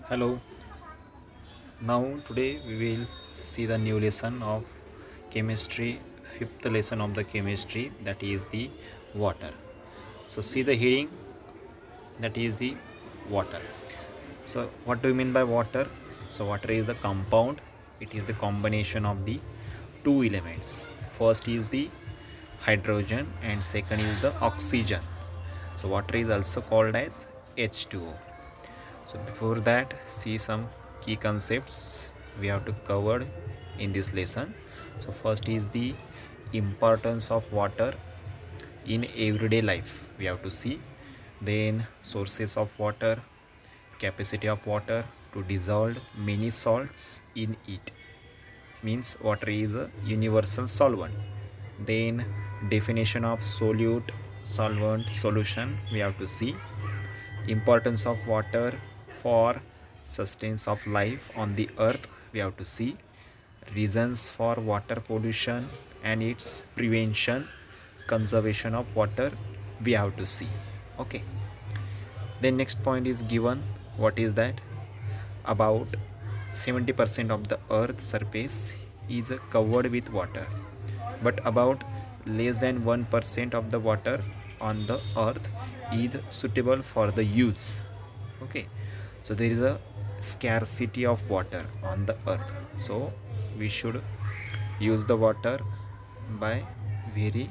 Hello. Now today we will see the new lesson of chemistry, fifth lesson of the chemistry, that is the water. So see the heading, that is the water. So what do you mean by water? So water is the compound. It is the combination of the two elements. First is the hydrogen and second is the oxygen. So water is also called as H2O. So before that, see some key concepts we have to cover in this lesson. So first is the importance of water in everyday life we have to see. Then sources of water, capacity of water to dissolve many salts in it, means water is a universal solvent. Then definition of solute, solvent, solution we have to see. Importance of water for sustenance of life on the earth we have to see. Reasons for water pollution and its prevention, conservation of water we have to see. Okay, then next point is given. What is that? About 70% of the earth's surface is covered with water, but about less than 1% of the water on the earth is suitable for the use. Okay, so there is a scarcity of water on the earth, so we should use the water by very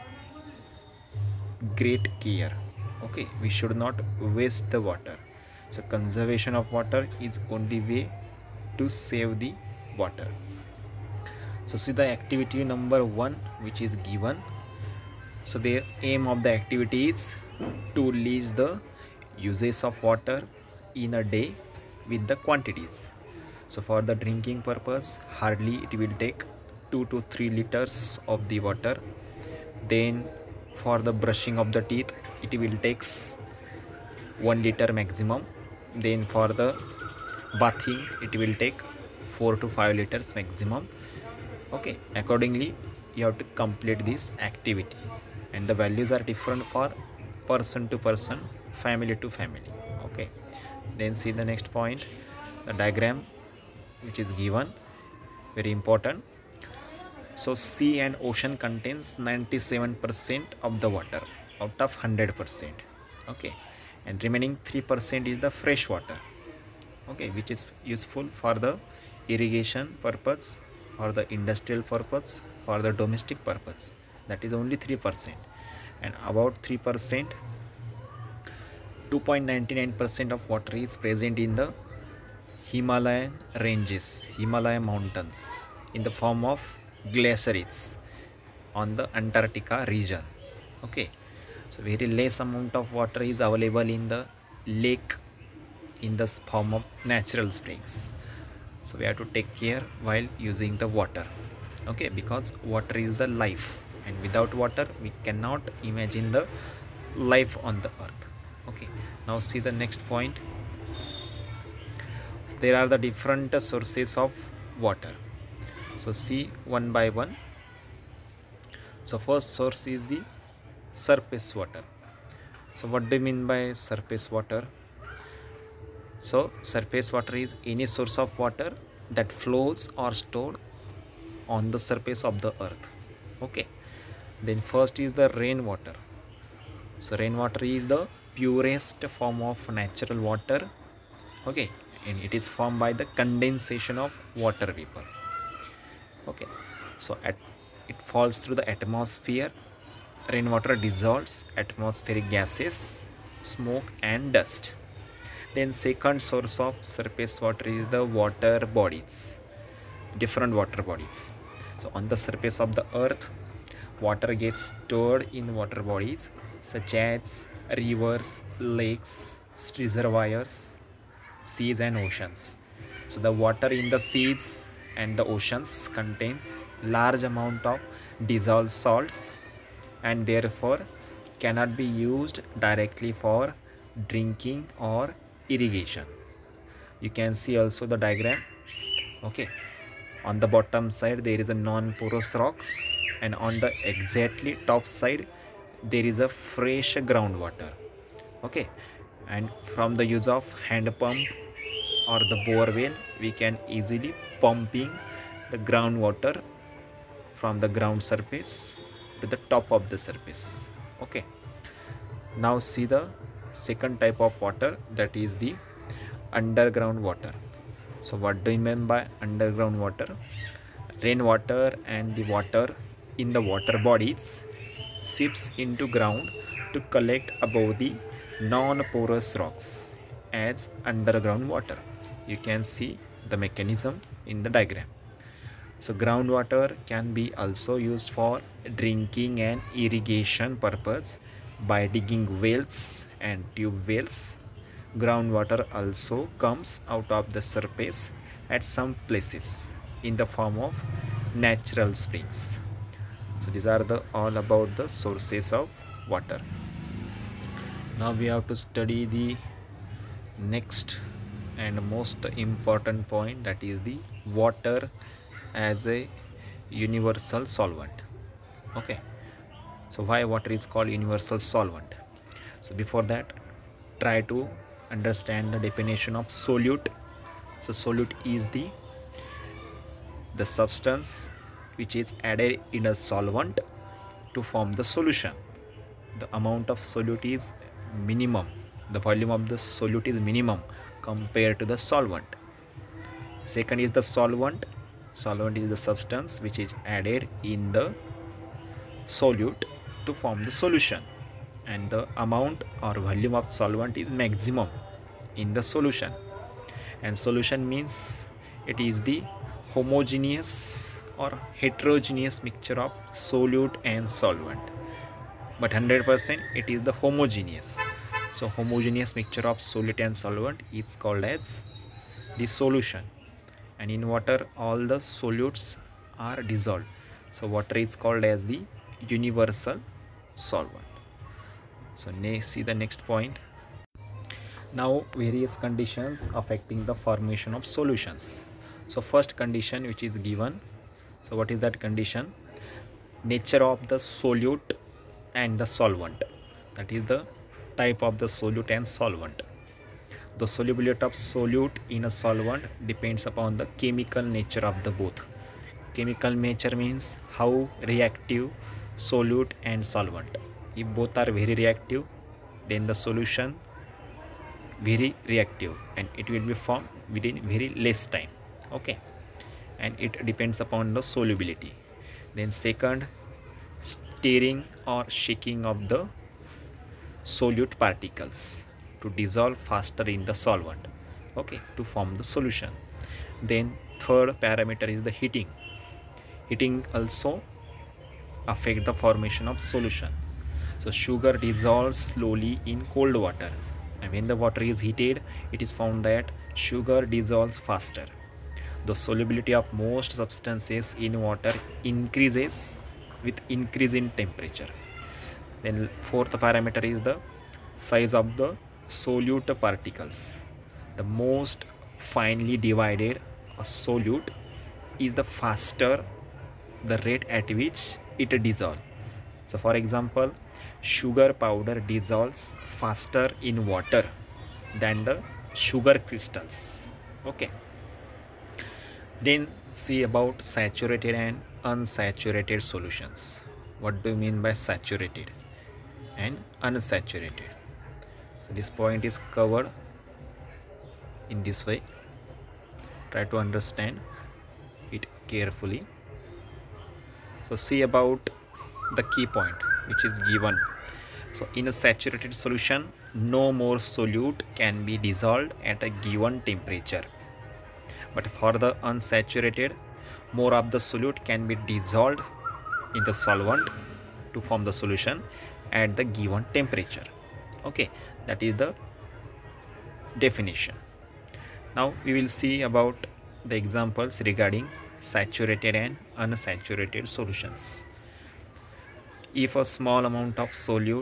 great care. Okay, we should not waste the water. So conservation of water is only way to save the water. So see the activity number 1 which is given. So the aim of the activity is to list the uses of water in a day with the quantities. So for the drinking purpose, hardly it will take 2 to 3 liters of the water. Then for the brushing of the teeth, it will takes 1 liter maximum. Then for the bathing, it will take 4 to 5 liters maximum. Okay, accordingly you have to complete this activity, and the values are different for person to person, family to family. Okay, then see the next point, the diagram which is given, very important. So sea and ocean contains 97% of the water out of 100%. Okay, and remaining 3% is the fresh water. Okay, which is useful for the irrigation purpose, for the industrial purpose, for the domestic purpose. That is only 3%. And about 3%, 2.99% of water is present in the Himalayan ranges, Himalaya mountains, in the form of glaciers on the Antarctica region. Okay, so very less amount of water is available in the lake in the form of natural springs. So we have to take care while using the water. Okay, because water is the life, and without water we cannot imagine the life on the earth. Okay, now see the next point. So there are the different sources of water. So see one by one. So first source is the surface water. So what do you mean by surface water? So surface water is any source of water that flows or stored on the surface of the earth. Okay, then first is the rainwater. So rainwater is the purest form of natural water. Okay, and it is formed by the condensation of water vapor. Okay, so it falls through the atmosphere. Rainwater dissolves atmospheric gases, smoke and dust. Then second source of surface water is the water bodies, different water bodies. So on the surface of the earth, water gets stored in water bodies such as rivers, lakes, reservoirs, seas and oceans. So the water in the seas and the oceans contains large amount of dissolved salts, and therefore cannot be used directly for drinking or irrigation. You can see also the diagram. Okay, on the bottom side there is a non-porous rock, and on the exactly top side there is a fresh groundwater. Okay, and from the use of hand pump or the bore well, we can easily pumping the groundwater from the ground surface to the top of the surface. Okay, now see the second type of water, that is the underground water. So what do you mean by underground water? Rainwater and the water in the water bodies seeps into ground to collect above the non-porous rocks as underground water. You can see the mechanism in the diagram. So groundwater can be also used for drinking and irrigation purpose by digging wells and tube wells. Groundwater also comes out of the surface at some places in the form of natural springs. So these are the all about the sources of water. Now we have to study the next and most important point, that is the water as a universal solvent. Okay, so why water is called universal solvent? So before that, try to understand the definition of solute. So solute is the substance which is added in a solvent to form the solution. The amount of solute is minimum, the volume of the solute is minimum compared to the solvent. Second is the solvent. Solvent is the substance which is added in the solute to form the solution, and the amount or volume of solvent is maximum in the solution. And solution means it is the homogeneous or heterogeneous mixture of solute and solvent, but 100% it is the homogeneous. So homogeneous mixture of solute and solvent is called as the solution. And in water all the solutes are dissolved, so water is called as the universal solvent. So see the next point. Now various conditions affecting the formation of solutions. So first condition which is given, so what is that condition? Nature of the solute and the solvent, that is the type of the solute and solvent. The solubility of solute in a solvent depends upon the chemical nature of the both. Chemical nature means how reactive solute and solvent. If both are very reactive, then the solution very reactive and it will be formed within very less time. Okay, and it depends upon the solubility. Then second, stirring or shaking of the solute particles to dissolve faster in the solvent, okay, to form the solution. Then third parameter is the heating. Heating also affect the formation of solution. So sugar dissolves slowly in cold water, and when the water is heated, it is found that sugar dissolves faster. The solubility of most substances in water increases with increase in temperature. Then fourth parameter is the size of the solute particles. The most finely divided a solute is the faster the rate at which it dissolves. So for example, sugar powder dissolves faster in water than the sugar crystals. Okay, then see about saturated and unsaturated solutions. What do you mean by saturated and unsaturated? So this point is covered in this way. Try to understand it carefully. So see about the key point which is given. So in a saturated solution, no more solute can be dissolved at a given temperature, but for the unsaturated, more of the solute can be dissolved in the solvent to form the solution at the given temperature. Okay, that is the definition. Now we will see about the examples regarding saturated and unsaturated solutions. If a small amount of soluble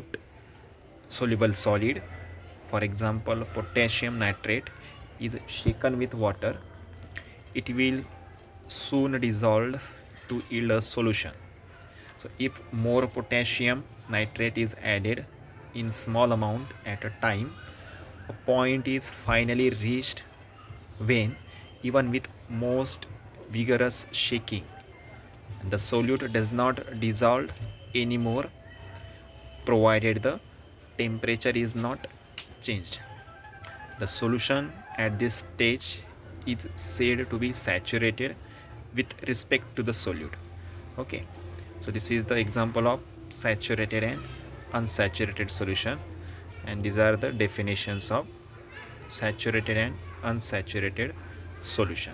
solid, for example potassium nitrate, is shaken with water, it will soon dissolve to yield a solution. So if more potassium nitrate is added in small amount at a time, a point is finally reached when even with most vigorous shaking the solute does not dissolve anymore provided the temperature is not changed. The solution at this stage is said to be saturated with respect to the solute. Okay, so this is the example of saturated and unsaturated solution, and these are the definitions of saturated and unsaturated solution.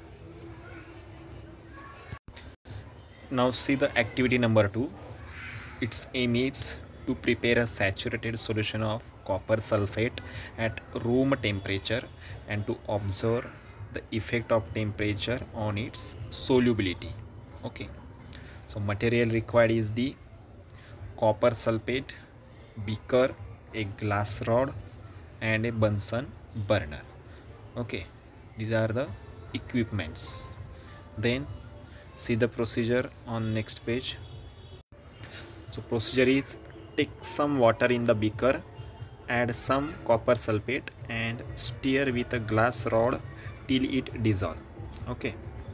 Now see the activity number 2. Its aim is to prepare a saturated solution of copper sulfate at room temperature and to observe the effect of temperature on its solubility. Okay, so material required is the copper sulfate, beaker, a glass rod and a Bunsen burner. Okay, these are the equipments. Then see the procedure on next page. So procedure is take some water in the beaker, add some copper sulfate and stir with a glass rod till it dissolves. Okay,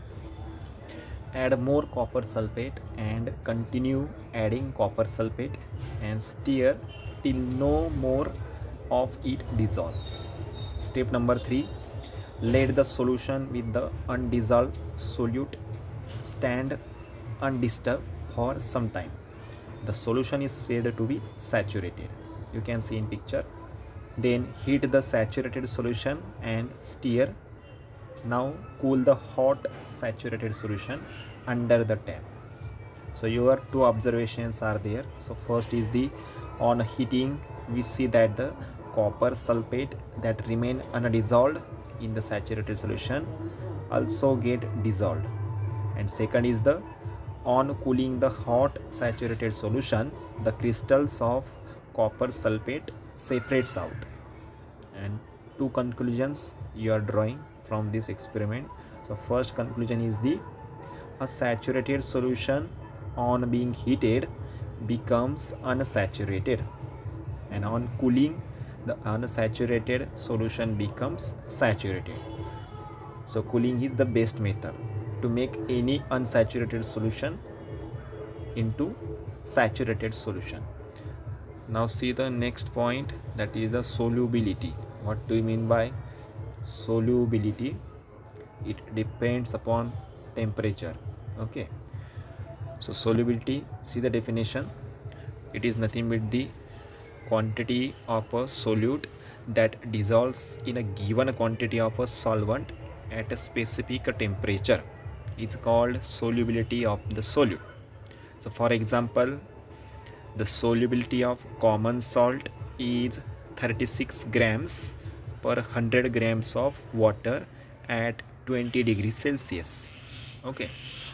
add more copper sulfate and continue adding copper sulfate and stir till no more of it dissolve. Step number 3, let the solution with the undissolved solute stand undisturbed for some time. The solution is said to be saturated. You can see in picture. Then heat the saturated solution and stir. Now cool the hot saturated solution under the tap. So your two observations are there. So first is the on heating we see that the copper sulfate that remain undissolved in the saturated solution also get dissolved, and second is the on cooling the hot saturated solution the crystals of copper sulfate separates out. And two conclusions you are drawing from this experiment. So first conclusion is the a saturated solution on being heated becomes unsaturated, and on cooling the unsaturated solution becomes saturated. So cooling is the best method to make any unsaturated solution into saturated solution. Now see the next point, that is the solubility. What do you mean by solubility? It depends upon temperature. Okay, so solubility, see the definition. It is nothing but the quantity of a solute that dissolves in a given quantity of a solvent at a specific temperature. It's called solubility of the solute. So for example, the solubility of common salt is 36 grams per 100 grams of water at 20 degrees Celsius. Okay,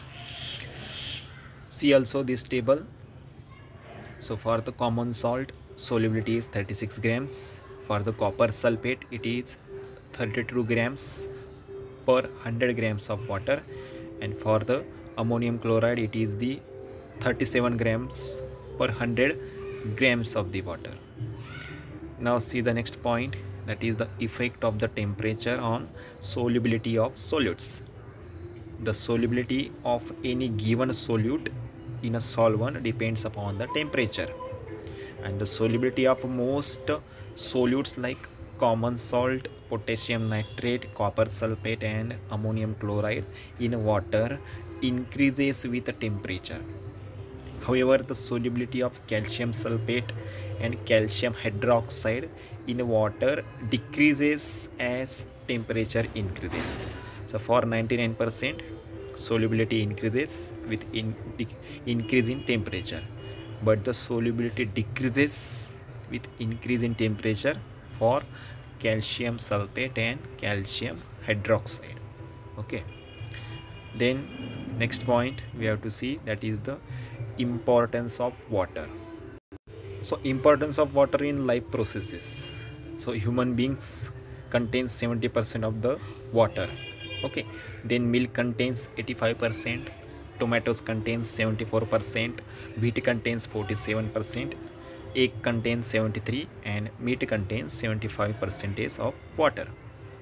see also this table. So for the common salt solubility is 36 grams, for the copper sulfate it is 32 grams per 100 grams of water, and for the ammonium chloride it is the 37 grams per 100 grams of the water. Now see the next point, that is the effect of the temperature on solubility of solutes. The solubility of any given solute in a solvent depends upon the temperature, and the solubility of most solutes like common salt, potassium nitrate, copper sulfate and ammonium chloride in water increases with the temperature. However, the solubility of calcium sulfate and calcium hydroxide in water decreases as temperature increases. So for 99% solubility increases with increase in temperature, but the solubility decreases with increase in temperature for calcium sulfate and calcium hydroxide. Okay, then next point we have to see, that is the importance of water. So importance of water in life processes. So human beings contains 70% of the water. Okay, then milk contains 85%, tomatoes contains 74%, wheat contains 47%, egg contains 73%, and meat contains 75% of water.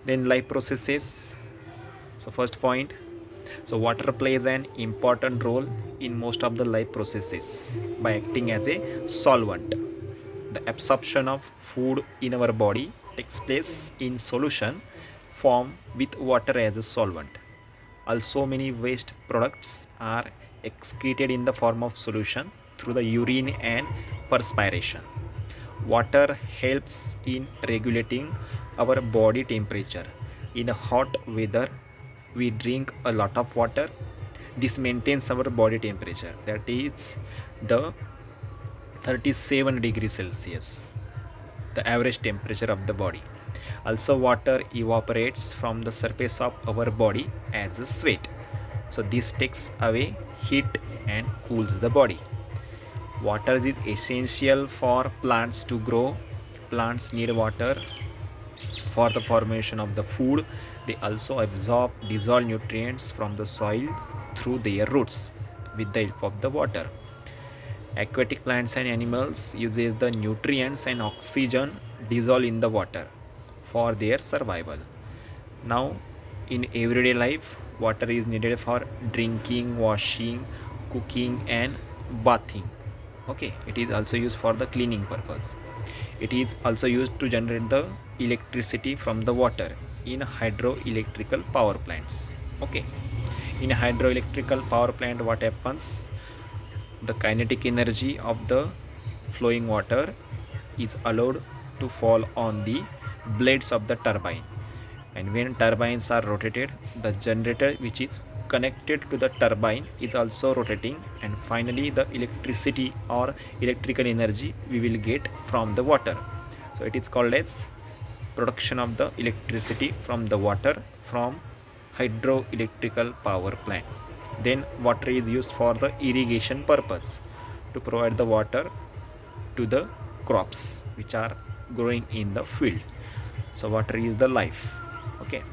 Then life processes. So first point, so water plays an important role in most of the life processes by acting as a solvent. The absorption of food in our body takes place in solution form with water as a solvent. Also, many waste products are excreted in the form of solution through the urine and perspiration. Water helps in regulating our body temperature. In hot weather, we drink a lot of water. This maintains our body temperature, that is the 37 degrees Celsius, the average temperature of the body. Also, water evaporates from the surface of our body as a sweat. So this takes away heat and cools the body. Water is essential for plants to grow. Plants need water for the formation of the food. They also absorb dissolved nutrients from the soil through their roots with the help of the water. Aquatic plants and animals uses the nutrients and oxygen dissolved in the water for their survival. Now, in everyday life, water is needed for drinking, washing, cooking and bathing. Okay, it is also used for the cleaning purpose. It is also used to generate the electricity from the water in hydroelectrical power plants. Okay, in a hydroelectrical power plant, what happens? The kinetic energy of the flowing water is allowed to fall on the blades of the turbine, and when turbines are rotated, the generator which is connected to the turbine is also rotating, and finally the electricity or electrical energy we will get from the water. So it is called as production of the electricity from the water from hydroelectrical power plant. Then water is used for the irrigation purpose to provide the water to the crops which are growing in the field. So water is the life. Okay,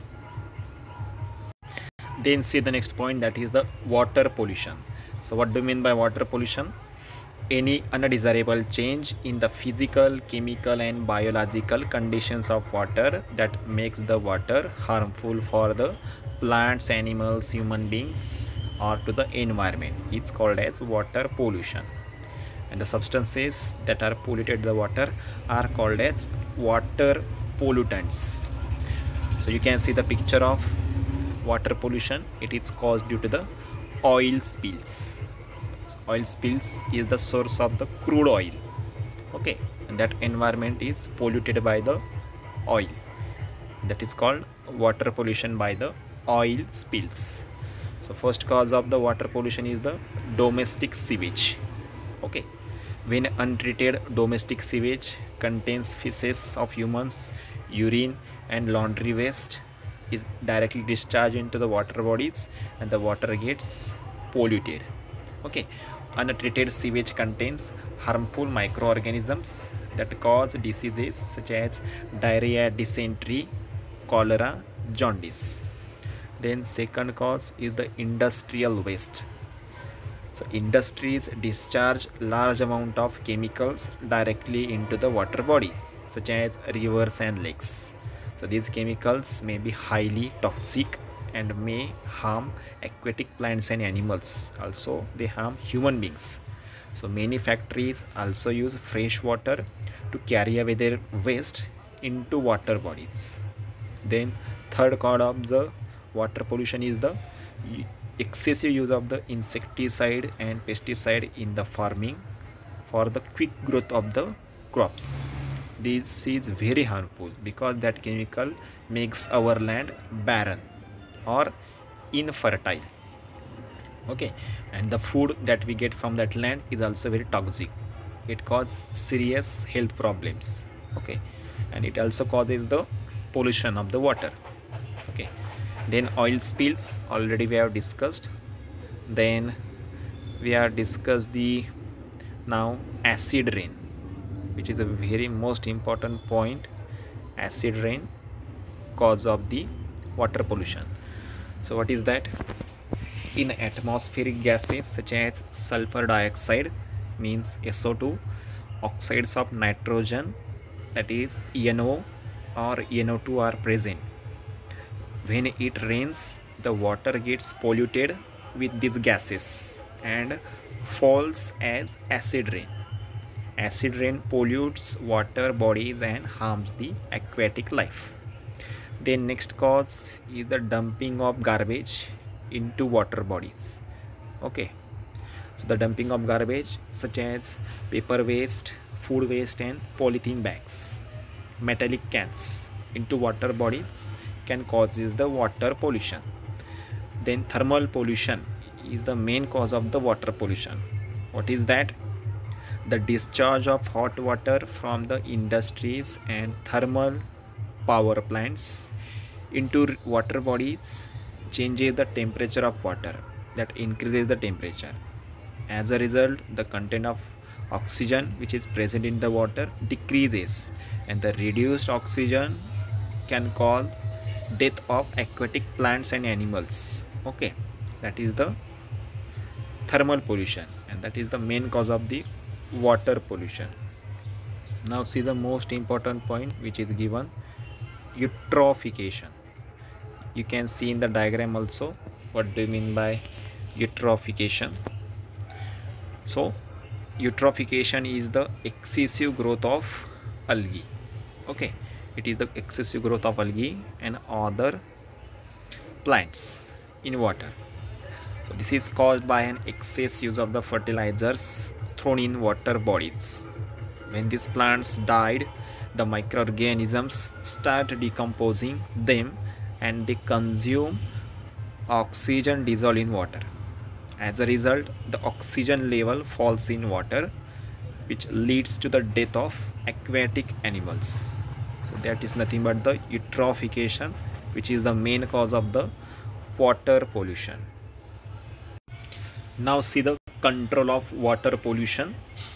then see the next point, that is the water pollution. So what do you mean by water pollution? Any undesirable change in the physical, chemical and biological conditions of water that makes the water harmful for the plants, animals, human beings or to the environment. It's called as water pollution. And the substances that are polluted the water are called as water pollutants. So you can see the picture of water pollution. It is caused due to the oil spills. So oil spills is the source of the crude oil. Okay, and that environment is polluted by the oil. That is called water pollution by the oil spills. So first cause of the water pollution is the domestic sewage. Okay, when untreated domestic sewage contains feces of humans, urine and laundry waste is directly discharged into the water bodies and the water gets polluted. Okay, untreated sewage contains harmful microorganisms that cause diseases such as diarrhea, dysentery, cholera, jaundice. Then second cause is the industrial waste. So industries discharge large amount of chemicals directly into the water body such as rivers and lakes. So these chemicals may be highly toxic and may harm aquatic plants and animals. Also they harm human beings. So many factories also use fresh water to carry away their waste into water bodies. Then third cause of the water pollution is the excessive use of the insecticide and pesticide in the farming for the quick growth of the crops. This is very harmful because that chemical makes our land barren or infertile. Okay, and the food that we get from that land is also very toxic. It causes serious health problems. Okay, and it also causes the pollution of the water. Okay, then oil spills already we have discussed. Then we have discussed the now acid rain, which is a very most important point. Acid rain cause of the water pollution. So what is that? In atmospheric gases such as sulfur dioxide means SO2, oxides of nitrogen that is NO, or NO2 are present. When it rains, the water gets polluted with these gases and falls as acid rain. Acid rain pollutes water bodies and harms the aquatic life. The next cause is the dumping of garbage into water bodies. Okay, so the dumping of garbage such as paper waste, food waste and polythene bags, metallic cans into water bodies can causes the water pollution. Then thermal pollution is the main cause of the water pollution. What is that? The discharge of hot water from the industries and thermal power plants into water bodies changes the temperature of water, that increases the temperature. As a result, the content of oxygen which is present in the water decreases, and the reduced oxygen can cause death of aquatic plants and animals. Okay, that is the thermal pollution, and that is the main cause of the water pollution. Now see the most important point which is given, eutrophication. You can see in the diagram also what do you mean by eutrophication. So eutrophication is the excessive growth of algae. Okay, it is the excessive growth of algae and other plants in water. So this is caused by an excess use of the fertilizers thrown in water bodies. When these plants died, the microorganisms start decomposing them and they consume oxygen dissolved in water. As a result, the oxygen level falls in water, which leads to the death of aquatic animals. So that is nothing but the eutrophication, which is the main cause of the water pollution. Now see the control of water pollution.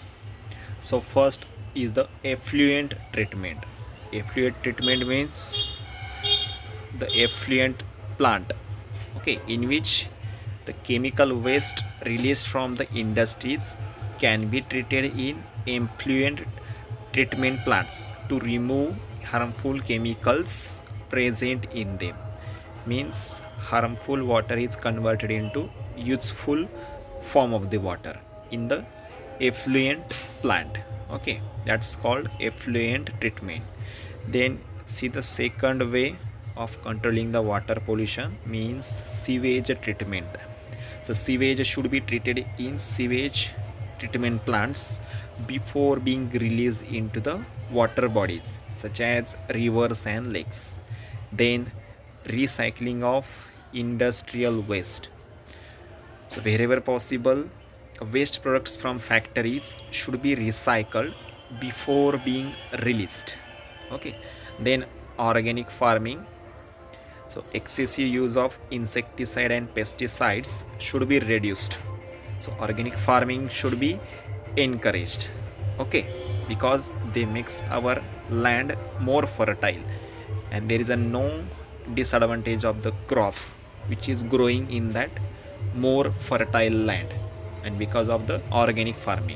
So first is the effluent treatment. Effluent treatment means the effluent plant, okay, in which the chemical waste released from the industries can be treated in effluent treatment plants to remove harmful chemicals present in them. Means harmful water is converted into useful form of the water in the effluent plant. Okay, that's called effluent treatment. Then see the second way of controlling the water pollution means sewage treatment. So sewage should be treated in sewage treatment plants before being released into the water bodies such as rivers and lakes. Then recycling of industrial waste. So wherever possible, waste products from factories should be recycled before being released. Okay, then organic farming. So excessive use of insecticide and pesticides should be reduced. So organic farming should be encouraged. Okay, because they makes our land more fertile and there is a no disadvantage of the crop which is growing in that more fertile land, and because of the organic farming.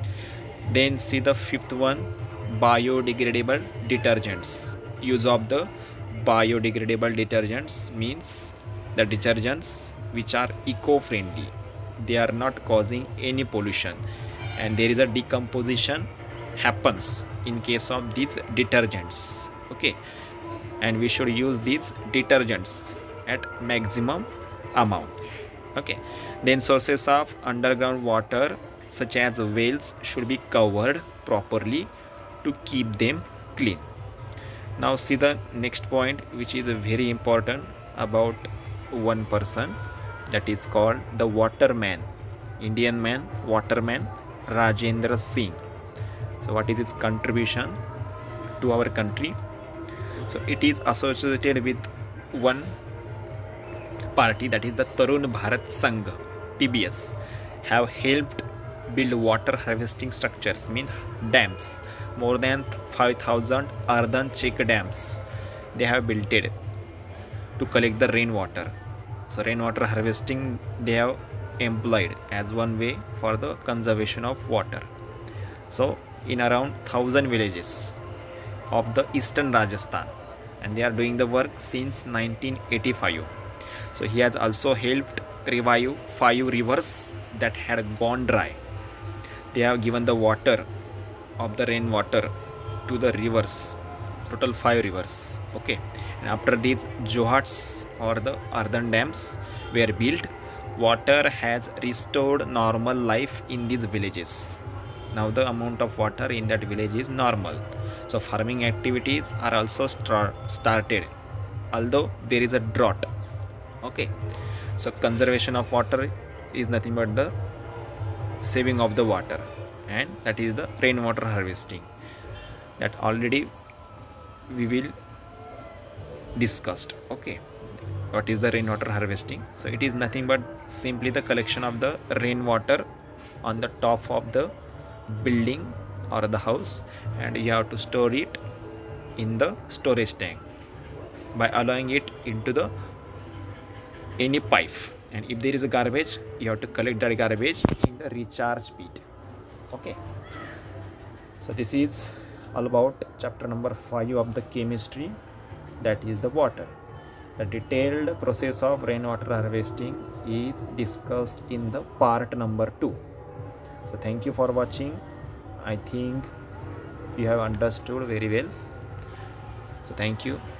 Then see the fifth one, biodegradable detergents. Use of the biodegradable detergents means the detergents which are eco-friendly, they are not causing any pollution and there is a decomposition happens in case of these detergents. Okay, and we should use these detergents at maximum amount. Okay, then sources of underground water such as wells should be covered properly to keep them clean. Now see the next point which is very important about one person, that is called the waterman, Indian man, waterman Rajendra Singh. So what is its contribution to our country? So it is associated with one party, that is the Tarun Bharat Sangh, TBS, have helped build water harvesting structures, mean dams, more than 5,000 earthen check dams they have built it to collect the rainwater. So rainwater harvesting they have employed as one way for the conservation of water. So in around 1,000 villages of the eastern Rajasthan, and they are doing the work since 1985. So he has also helped revive 5 rivers that had gone dry. They have given the water of the rainwater to the rivers, total 5 rivers. Okay, and after these johats or the earthen dams were built, water has restored normal life in these villages. Now the amount of water in that village is normal. So farming activities are also started, although there is a drought. Okay, so conservation of water is nothing but the saving of the water, and that is the rainwater harvesting that already we will discussed. Okay, what is the rainwater harvesting? So it is nothing but simply the collection of the rainwater on the top of the building or the house, and you have to store it in the storage tank by allowing it into the any pipe, and if there is a garbage, you have to collect that garbage in the recharge pit. Okay, so this is all about chapter number 5 of the chemistry, that is the water. The detailed process of rainwater harvesting is discussed in the part number 2. So thank you for watching. I think you have understood very well. So thank you.